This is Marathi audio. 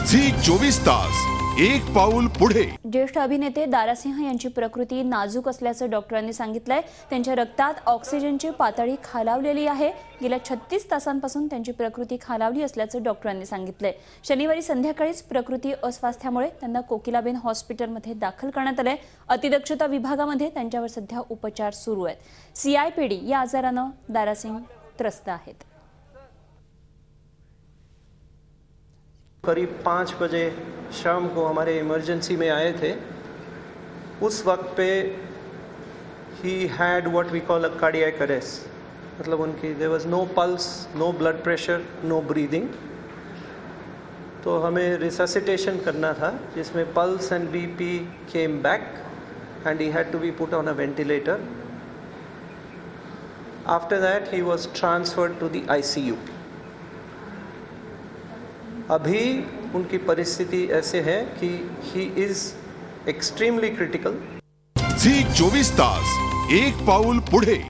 झी 24 तास एक पाऊल पुढे। ज्येष्ठ अभिनेते दारासिंह यांची प्रकृती नाजूक असल्याचं डॉक्टरांनी सांगितलंय। त्यांच्या रक्तात ऑक्सिजनची पातळी खालावलेली आहे। गेल्या 36 तासांपासून त्यांची प्रकृती खालावली असल्याचं डॉक्टरांनी सांगितलंय। शनिवारी संध्याकाळीच प्रकृती अस्वास्थ्यामुळे त्यांना कोकिलाबेन हॉस्पिटलमध्ये दाखल करण्यात आले। अतिदक्षता विभागामध्ये त्यांच्यावर सध्या उपचार सुरू आहेत। CIPD या आजारानं दारासिंह त्रस्त आहेत। करीब 5 बजे शाम को हमारे इमरजेंसी में आए थे। उस वक्त पे ही had what we call a cardiac arrest, मतलब उनकी there was no pulse, no blood pressure, no breathing. तो हमें रिससिटेशन करना था, जिसमें pulse and BP came back and he had to be put on a ventilator. After that he was transferred to the ICU। अभी उनकी परिस्थिति ऐसे है कि ही इज एक्सट्रीमली क्रिटिकल। झी 24 तास एक पाऊल पुढे।